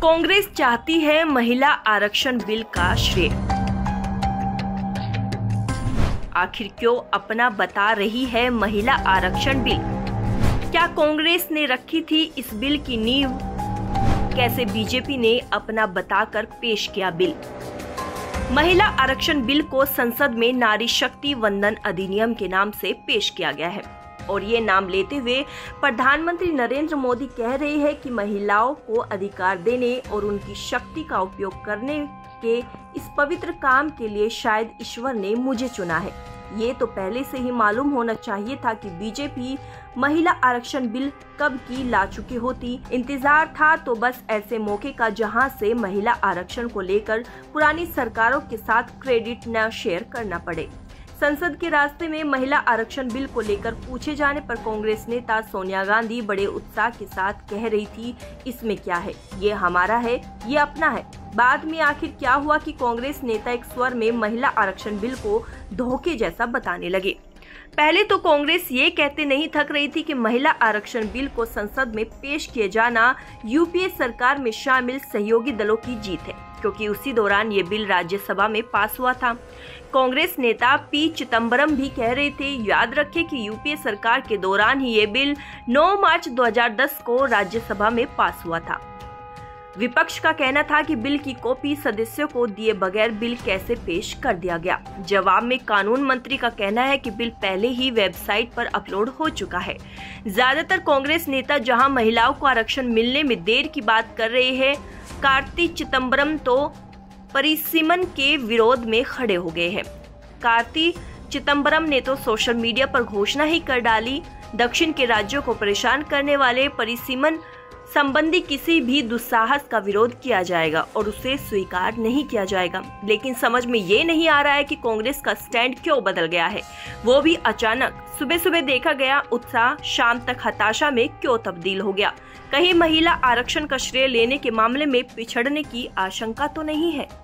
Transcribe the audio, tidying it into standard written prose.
कांग्रेस चाहती है महिला आरक्षण बिल का श्रेय। आखिर क्यों अपना बता रही है महिला आरक्षण बिल? क्या कांग्रेस ने रखी थी इस बिल की नींव? कैसे बीजेपी ने अपना बताकर पेश किया बिल? महिला आरक्षण बिल को संसद में नारी शक्ति वंदन अधिनियम के नाम से पेश किया गया है और ये नाम लेते हुए प्रधानमंत्री नरेंद्र मोदी कह रहे हैं कि महिलाओं को अधिकार देने और उनकी शक्ति का उपयोग करने के इस पवित्र काम के लिए शायद ईश्वर ने मुझे चुना है। ये तो पहले से ही मालूम होना चाहिए था कि बीजेपी महिला आरक्षण बिल कब की ला चुकी होती। इंतजार था तो बस ऐसे मौके का जहां से महिला आरक्षण को लेकर पुरानी सरकारों के साथ क्रेडिट न शेयर करना पड़े। संसद के रास्ते में महिला आरक्षण बिल को लेकर पूछे जाने पर कांग्रेस नेता सोनिया गांधी बड़े उत्साह के साथ कह रही थी, इसमें क्या है, ये हमारा है, ये अपना है। बाद में आखिर क्या हुआ कि कांग्रेस नेता एक स्वर में महिला आरक्षण बिल को धोखे जैसा बताने लगे। पहले तो कांग्रेस ये कहते नहीं थक रही थी कि महिला आरक्षण बिल को संसद में पेश किए जाना यूपीए सरकार में शामिल सहयोगी दलों की जीत है, क्योंकि उसी दौरान ये बिल राज्यसभा में पास हुआ था। कांग्रेस नेता पी चिदंबरम भी कह रहे थे, याद रखें कि यूपीए सरकार के दौरान ही ये बिल 9 मार्च 2010 को राज्यसभा में पास हुआ था। विपक्ष का कहना था कि बिल की कॉपी सदस्यों को दिए बगैर बिल कैसे पेश कर दिया गया। जवाब में कानून मंत्री का कहना है कि बिल पहले ही वेबसाइट पर अपलोड हो चुका है। ज्यादातर कांग्रेस नेता जहां महिलाओं को आरक्षण मिलने में देर की बात कर रहे हैं, कार्ति चिदंबरम तो परिसीमन के विरोध में खड़े हो गए हैं। कार्ति चिदंबरम ने तो सोशल मीडिया पर घोषणा ही कर डाली, दक्षिण के राज्यों को परेशान करने वाले परिसीमन संबंधी किसी भी दुस्साहस का विरोध किया जाएगा और उसे स्वीकार नहीं किया जाएगा। लेकिन समझ में ये नहीं आ रहा है कि कांग्रेस का स्टैंड क्यों बदल गया है, वो भी अचानक। सुबह सुबह देखा गया उत्साह शाम तक हताशा में क्यों तब्दील हो गया? कहीं महिला आरक्षण का श्रेय लेने के मामले में पिछड़ने की आशंका तो नहीं है?